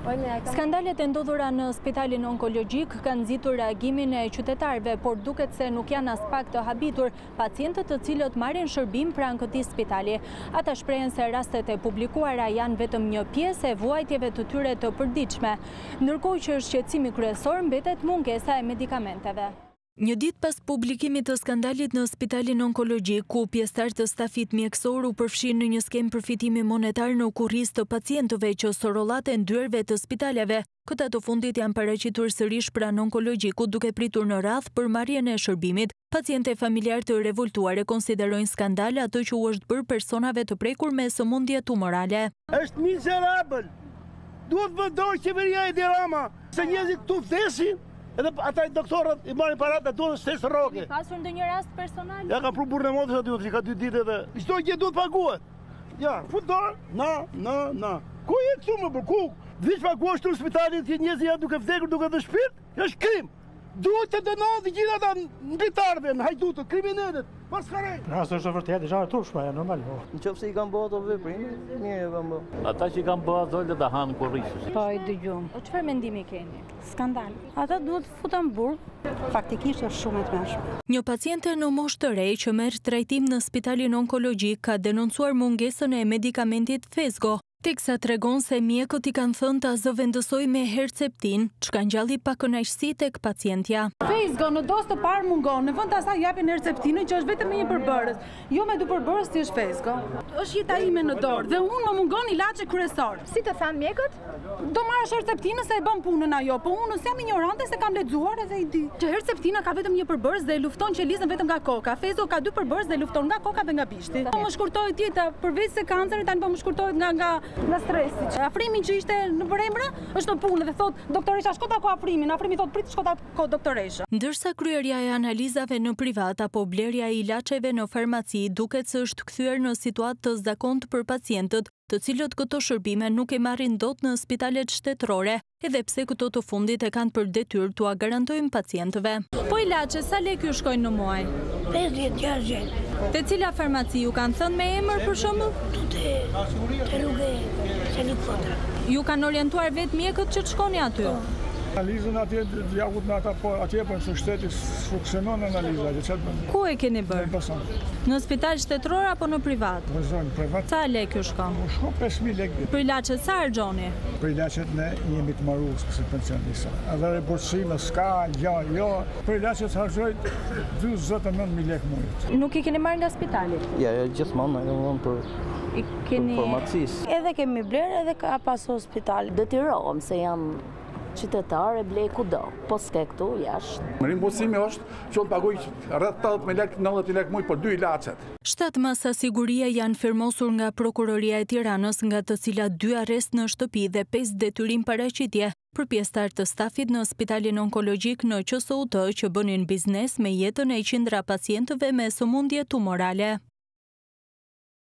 Skandalet e ndodhura në spitalin onkologjik kanë nxitur reagimin e qytetarëve, por duket se nuk janë as pak të habitur pacientët të cilët marrin shërbim pranë këtij spitali. Ata shprehen se rastet e publikuara janë vetëm një pjesë e vuajtjeve të tyre të përditshme, ndërkohë që shqetësimi kryesor mbetet mungesa e medikamenteve. Një ditë pas publikimit të skandalit në spitalin onkologjik, ku pjesëtar të stafit mjekësor u përfshin në një skem përfitimi monetar në kurriz të pacientëve që sorollaten dyerve të spitaleve, këta të fundit janë paraqitur sërish pranë onkologjikut duke pritur në radhë për marrjen e shërbimit. Pacientë familjar të revoltuar e konsiderojnë skandal atë që u është bërë personave të prekur me sëmundje tumorale. Është mizerabël. Duhet vendosë qeveria e Dirama se njerëzit këtu vdesin. Edhe ata doktorët i marrin paratë duhet të shtesë rroke. Pasur ndonjë rast personal? Ja ka pru burrë motos aty, që ka 2 ditë edhe. Çdo gjë duhet paguhet. Ja, futor, na. Ku je këtu më ku? Vish paguash në spitalin ti njerëz janë duke vdekur duke të shpirt? Është krim. Duhet të dënohen të gjithë ata mbitarëve, hajdutët, kriminalët, paskare. Rasti është vërtet e turpshme, e normal. Nëse i kanë bërë ato veprime, mirë e kanë bërë. Ata që i kanë bërë ato le ta hanë kurrizin. Po i dëgjom. Çfarë mendimi keni? Skandal. Ata duhet futen burg. Faktikisht është shumë e tmerrshme. Një paciente në moshë të re që merr trajtim në spitalin onkologjik ka denoncuar mungesën e medikamentit Phesgo, teksa tregon se mjekët i kanë thënë ta zëvendësoj me Herceptin, çka ngjalli pa kënaqësi tek pacientja. Phesgo në dosë të parë mungon, në vend të asaj japin Herceptinin që është vetëm me një përbërës. Jo me 2 përbërës si është Phesgo. Është jeta ime në dorë dhe unë më mungon ilaçi kryesor. Si të thanë mjekët? Do marrësh Herceptinën se e bën punën ajo, po unë jam ignorante se kam lexuar edhe i di. Që Herceptina ka vetëm një përbërës dhe lufton qelizën vetëm nga koka. Phesgo ka 2 përbërës dhe lufton nga koka dhe nga bishti. Po më shkurtohet jeta përveç se kanceri tani po më shkurtohet nga stresi. Afrimi që ishte në përemra është në punë dhe thot doktoresha shko tako afrimin, afrimi thot prit shko tako doktoresha. Ndërsa kryerja e analizave në privat apo blerja e ilaçeve në farmaci duket se është kthyer në situatë të zakontë për pacientët, të cilët këto shërbime nuk e marrin dot në spitalet shtetërore, edhe pse këto të fundit e kanë për detyrë t'ua garantojnë pacientëve. Po ilaçe sa lekë ju shkojnë në muaj? 50-60. Te cila farmaci ju kanë thënë me emër për shembull? Te rrugë Helikopter. Ju kanë orientuar vetë mjekët që të shkoni aty? Analizën atje jakut në ata, po atje për në shtetit funksionon analiza. Ku e keni bërë? Në spital shtetëror apo në privat? Në zonë privat. Sa lekë ju shkon? Shkon 5.000 lekë. Për ilaçet sa harxhoni? Për ilaçet ne jemi të marruar si pensionistë. Edhe rebursime s'ka, jo. Për ilaçet harxhoj 29.000 lekë muaj. Nuk i keni marrë nga spitali? Ja, gjithmonë e kam për farmacisë. Edhe kemi blerë edhe ka pas hospital. Detyrohem se jam qytetar e blej kudo, po s'ke këtu jashtë. Rimbursimi është që unë pagoj rreth 80.000 lekë, 90.000 lekë muaj për 2 ilaçet. 7 masa sigurie janë firmosur nga Prokuroria e Tiranës, nga të cilat 2 arrest në shtëpi dhe 5 detyrim paraqitje për pjesëtar të stafit në spitalin onkologjik në QSUT që bënin biznes me jetën e qindra pacientëve me sëmundje tumorale.